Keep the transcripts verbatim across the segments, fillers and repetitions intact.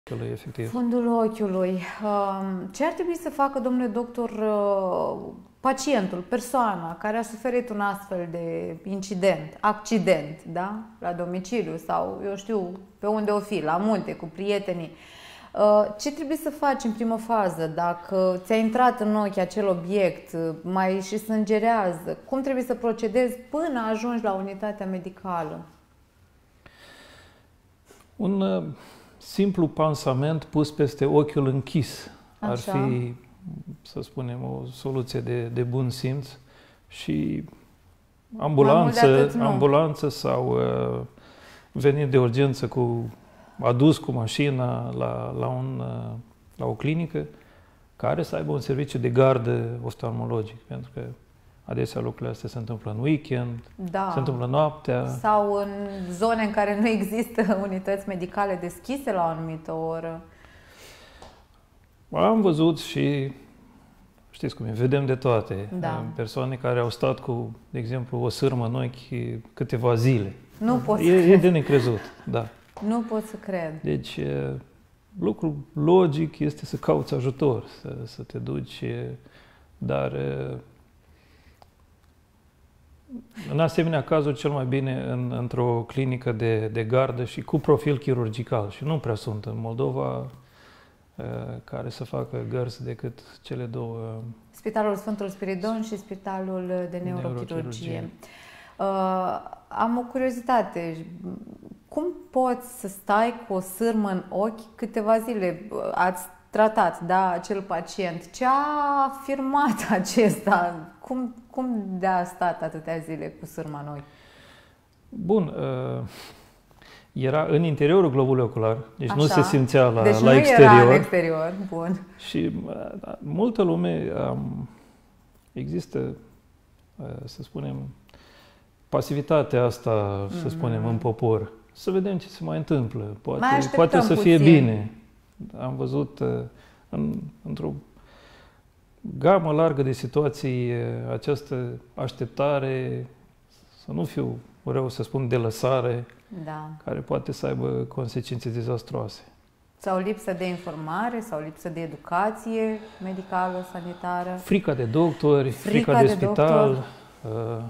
Efectiv. Fundul ochiului. Ce ar trebui să facă, domnule doctor, pacientul, persoana care a suferit un astfel de incident, accident, da? La domiciliu sau, eu știu, pe unde o fi, la munte, cu prietenii? Ce trebuie să faci în primă fază? Dacă ți-a intrat în ochi acel obiect, mai și sângerează, cum trebuie să procedezi până ajungi la unitatea medicală? Un simplu pansament pus peste ochiul închis. Așa. Ar fi, să spunem, o soluție de, de bun simț și ambulanță, atât, ambulanță sau uh, venit de urgență cu adus cu mașina la, la, un, uh, la o clinică care să aibă un serviciu de gardă oftalmologic, pentru că adesea lucrurile astea se întâmplă în weekend, da. se întâmplă noaptea. Sau în zone în care nu există unități medicale deschise la o anumită oră. Am văzut și, știți cum e, vedem de toate. Da. Persoane care au stat cu, de exemplu, o sârmă în ochi câteva zile. Nu pot să E, cred. e de necrezut, da. Nu pot să cred. Deci, lucrul logic este să cauți ajutor, să, să te duci, dar în asemenea cazuri, cel mai bine în, într-o clinică de, de gardă și cu profil chirurgical. Și nu prea sunt în Moldova care să facă gărzi decât cele două. Spitalul Sfântul Spiridon și Spitalul de Neurochirurgie. Neurochirurgie. Uh, am o curiozitate. Cum poți să stai cu o sârmă în ochi câteva zile? Ați tratat, da, acel pacient. Ce a afirmat acesta? Cum, cum de-a stat atâtea zile cu sârma în ochi? Bun. Uh, era în interiorul globului ocular, deci Așa. nu se simțea la, deci la nu exterior. Era în exterior. Bun. Și uh, multă lume um, există, uh, să spunem, pasivitatea asta, mm-hmm. să spunem, în popor. Să vedem ce se mai întâmplă. Poate, mai poate să puțin. fie bine. Am văzut uh, în, într-o gamă largă de situații uh, această așteptare, să nu fiu rău să spun, de lăsare, da. care poate să aibă consecințe dezastroase. Sau lipsă de informare, sau lipsă de educație medicală, sanitară. Frica de doctori, frica, frica de, de spital. Uh,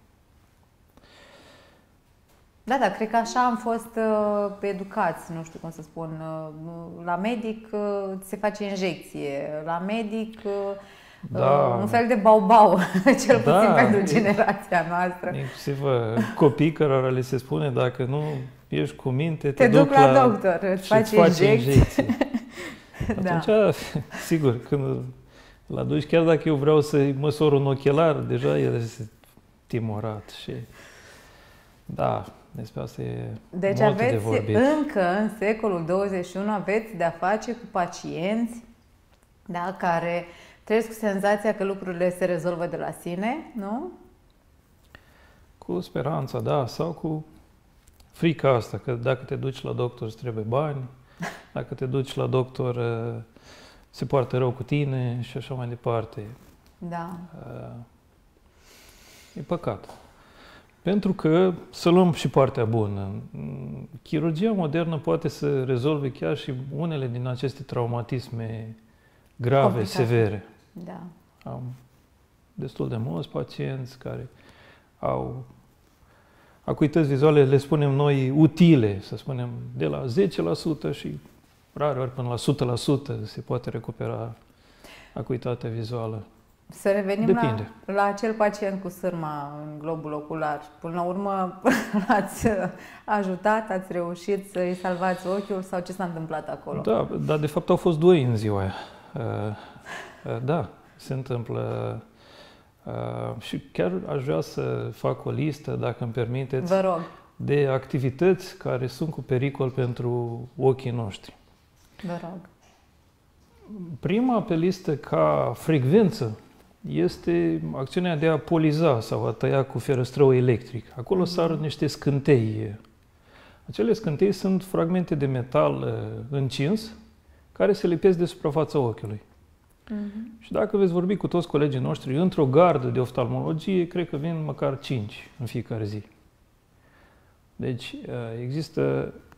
Da, da, cred că așa am fost uh, educați, nu știu cum să spun. Uh, la medic uh, se face injecție, la medic uh, da. uh, un fel de bau-bau, cel da. puțin pentru generația noastră. Inclusiv uh, copii cărora le se spune, dacă nu ești cu minte, te, te duc la, la doctor, îți faci injecție. injecție. Da. Atunci, sigur, când la duci, chiar dacă eu vreau să-i măsor un ochelar, deja el este timorat și da, despre asta e deci multe aveți de vorbit. încă în secolul douăzeci și unu aveți de-a face cu pacienți, da, care trăiesc cu senzația că lucrurile se rezolvă de la sine, nu? Cu speranța, da, sau cu frica asta, că dacă te duci la doctor îți trebuie bani, dacă te duci la doctor se poartă rău cu tine și așa mai departe. Da. E păcat. Pentru că, să luăm și partea bună, chirurgia modernă poate să rezolve chiar și unele din aceste traumatisme grave, complicate. Severe. Da. Am destul de mulți pacienți care au acuități vizuale, le spunem noi, utile, să spunem, de la zece la sută și rare ori până la o sută la sută se poate recupera acuitatea vizuală. Să revenim Depinde. la, la acel pacient cu sârma în globul ocular. Până la urmă l-ați ajutat, ați reușit să-i salvați ochiul sau ce s-a întâmplat acolo? Da, dar de fapt au fost doi în ziua aia. Uh, uh, da, se întâmplă. Uh, și chiar aș vrea să fac o listă, dacă îmi permiteți, Vă rog. de activități care sunt cu pericol pentru ochii noștri. Vă rog. Prima pe listă ca frecvență este acțiunea de a poliza sau a tăia cu ferăstrău electric. Acolo mm-hmm. sar niște scântei. Acele scântei sunt fragmente de metal încins care se lipesc de suprafața ochiului. Mm-hmm. Și dacă veți vorbi cu toți colegii noștri într-o gardă de oftalmologie, cred că vin măcar cinci în fiecare zi. Deci există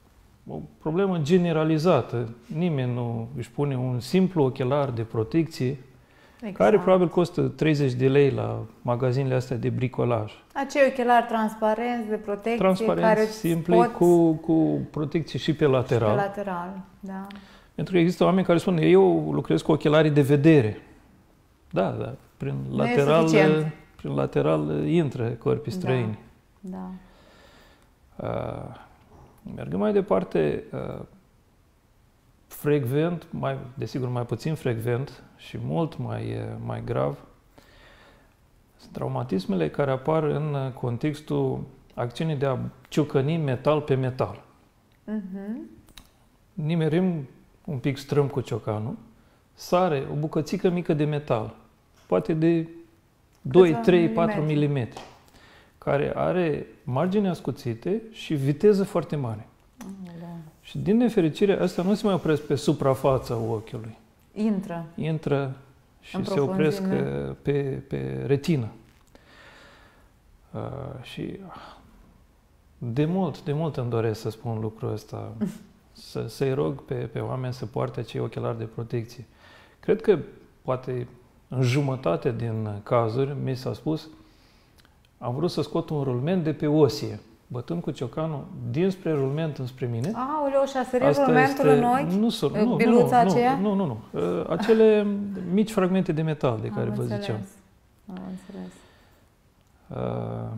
o problemă generalizată. Nimeni nu își pune un simplu ochelar de protecție, exact. care probabil costă treizeci de lei la magazinele astea de bricolaj. Acei ochelari transparenți de protecție, transparenți, care simpli, pot... cu, cu protecție și pe lateral. Și pe lateral, da. Pentru că există oameni care spun, eu lucrez cu ochelarii de vedere. Da, da, prin nu lateral, prin lateral intră corpii străini. Da. da. Uh, mergând mai departe, uh, frecvent, mai, desigur mai puțin frecvent și mult mai, mai grav, sunt traumatismele care apar în contextul acțiunii de a ciocăni metal pe metal. Uh-huh. Nimerim un pic strâm cu ciocanul, sare o bucățică mică de metal, poate de doi, trei, patru milimetri, care are margini ascuțite și viteză foarte mare. Da. Și din nefericire, astea nu se mai opresc pe suprafața ochiului. Intră. Intră și se opresc pe, pe retină. Uh, și de mult, de mult îmi doresc să spun lucrul ăsta. să, să-i rog pe, pe oameni să poarte acei ochelari de protecție. Cred că poate în jumătate din cazuri mi s-a spus am vrut să scot un rulment de pe osie, bătând cu ciocanul dinspre rulment înspre mine. Aoleu, și a sărit rulmentul în ochi? Nu, nu, nu, biluța nu, aceea? Nu, nu, nu. Acele mici fragmente de metal de care am vă înțeles. ziceam. Am înțeles. Uh,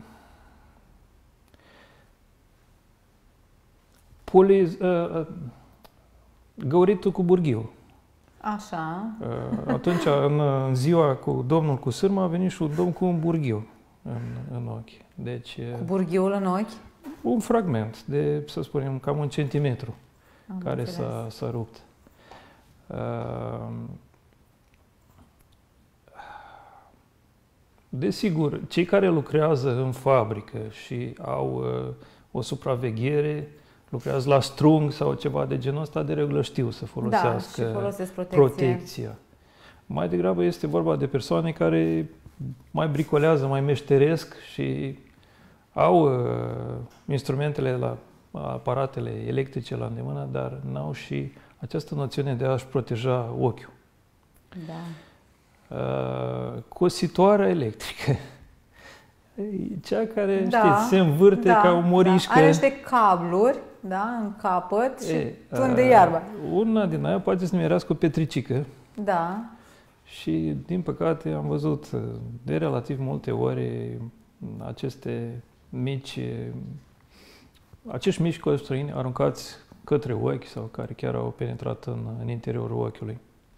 poli, uh, uh, găuritul cu burghiu. Așa. Uh, atunci, în, în ziua cu domnul cu sârmă, a venit și un domn cu un burghiu în, în ochi. Deci, cu burghiul în ochi? Un fragment de, să spunem, cam un centimetru am care s-a, s-a rupt. Uh, Desigur, cei care lucrează în fabrică și au uh, o supraveghere, lucrează la strung sau ceva de genul ăsta, de regulă știu să folosească da, și protecție. protecția. Mai degrabă este vorba de persoane care mai bricolează, mai meșteresc și au uh, instrumentele, la aparatele electrice la îndemână, dar n-au și această noțiune de a-și proteja ochiul. Da. Uh, cositoarea electrică. Cea care, da, știți, se învârte da, ca o morișcă. Da. Are niște cabluri, da, în capăt și e, tunde uh, iarba. Una din aia poate să nimerească o petricică. Da. Și, din păcate, am văzut de relativ multe ori aceste mici, acești mici coși străini aruncați către ochi sau care chiar au penetrat în, în interiorul ochiului.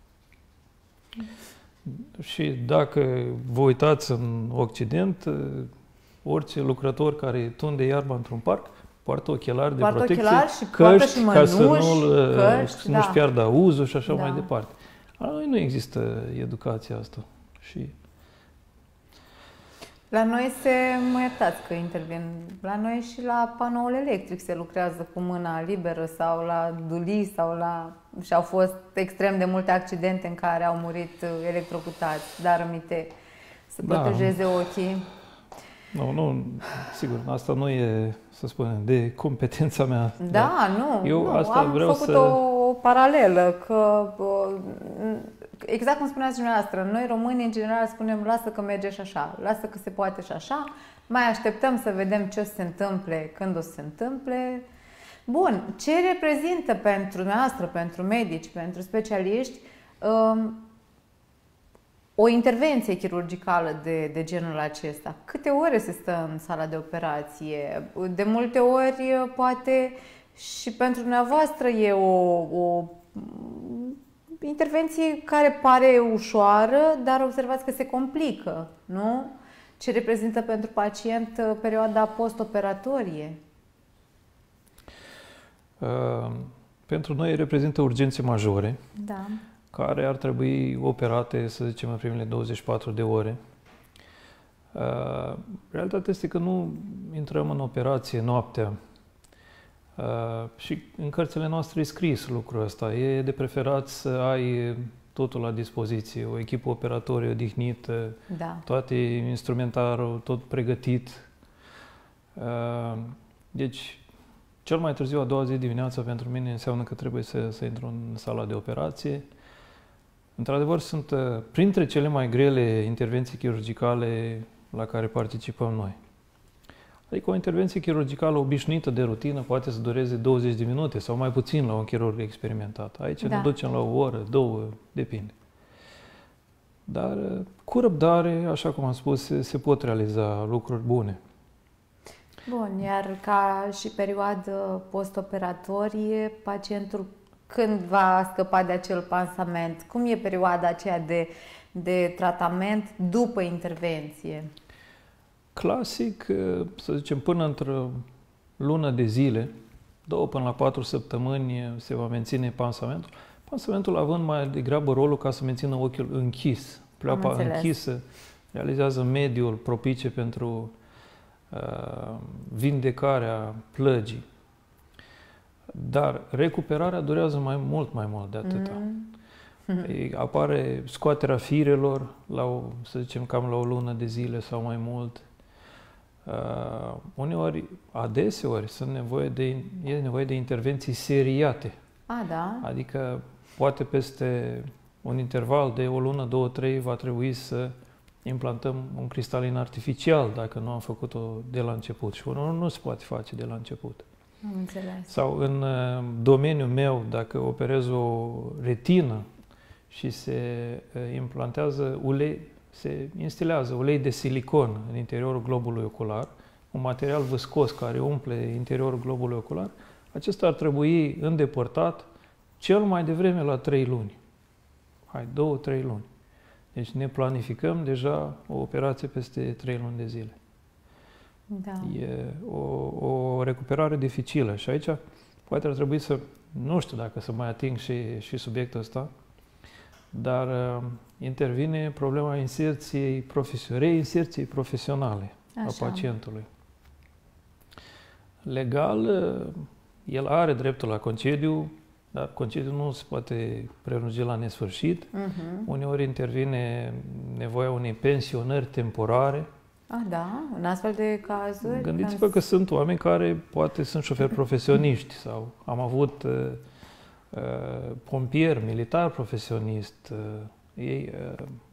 Și dacă vă uitați în Occident, orice lucrător care tunde iarba într-un parc poartă ochelari poartă de protecție, ochelari și căști, și mănuși, ca să nu-l, căști, să da. nu-și piardă auzul și așa da. mai departe. La noi nu există educația asta. Și la noi se, mă iertați că intervin, la noi și la panoul electric se lucrează cu mâna liberă sau la dulii sau la... și au fost extrem de multe accidente în care au murit electrocutați, dar rămite să protejeze da. ochii. Nu, nu, sigur, asta nu e, să spunem, de competența mea. Da, nu, eu nu, asta am vreau făcut să... o paralelă, că exact cum spuneați dumneavoastră, noi românii în general spunem lasă că merge și așa, lasă că se poate și așa, mai așteptăm să vedem ce o să se întâmple, când o să se întâmple. Bun, ce reprezintă pentru noastră, pentru medici, pentru specialiști, um, o intervenție chirurgicală de, de genul acesta? Câte ore se stă în sala de operație? De multe ori, poate și pentru dumneavoastră e o, o intervenție care pare ușoară, dar observați că se complică, nu? Ce reprezintă pentru pacient perioada post-operatorie? Uh, pentru noi reprezintă urgențe majore. Da. Care ar trebui operate, să zicem, în primele douăzeci și patru de ore. Uh, realitatea este că nu intrăm în operație noaptea. Uh, și în cărțile noastre e scris lucrul ăsta. E de preferat să ai totul la dispoziție, o echipă operatorie odihnită, da. toate instrumentarul tot pregătit. Uh, deci, cel mai târziu, a doua zi dimineața, pentru mine înseamnă că trebuie să, să intru în sala de operație. Într-adevăr, sunt printre cele mai grele intervenții chirurgicale la care participăm noi. Adică o intervenție chirurgicală obișnuită de rutină poate să dureze douăzeci de minute sau mai puțin la un chirurg experimentat. Aici da. ne ducem la o oră, două, depinde. Dar cu răbdare, așa cum am spus, se, se pot realiza lucruri bune. Bun, iar ca și perioadă postoperatorie, pacientul când va scăpa de acel pansament? Cum e perioada aceea de, de tratament după intervenție? Clasic, să zicem, până într-o lună de zile, două până la patru săptămâni se va menține pansamentul. Pansamentul având mai degrabă rolul ca să mențină ochiul închis. Pleoapa închisă realizează mediul propice pentru uh, vindecarea plăgii. Dar recuperarea durează mai mult, mai mult de atâta. Mm-hmm. Apare scoaterea firelor, la o, să zicem, cam la o lună de zile sau mai mult. Uh, uneori, adeseori, sunt nevoie de, e nevoie de intervenții seriate. A, da? Adică, poate peste un interval de o lună, două, trei, va trebui să implantăm un cristalin artificial, dacă nu am făcut-o de la început. Și unul nu se poate face de la început. Am înțeles. Sau în uh, domeniul meu, dacă operez o retină și se uh, implantează ulei, se instilează ulei de silicon în interiorul globului ocular, un material viscos care umple interiorul globului ocular, acesta ar trebui îndepărtat cel mai devreme la trei luni. Hai, două, trei luni. Deci ne planificăm deja o operație peste trei luni de zile. Da. E o, o recuperare dificilă și aici poate ar trebui să, nu știu dacă să mai ating și, și subiectul ăsta, dar uh, intervine problema inserției profesionale, reinserției profesionale Așa. a pacientului. Legal, uh, el are dreptul la concediu, dar concediul nu se poate prelungi la nesfârșit. Uh-huh. Uneori intervine nevoia unei pensionări temporare. Ah, da? În astfel de cazuri? Gândiți-vă că sunt oameni care poate sunt șoferi profesioniști sau am avut uh, pompier, militar profesionist. Uh, ei uh,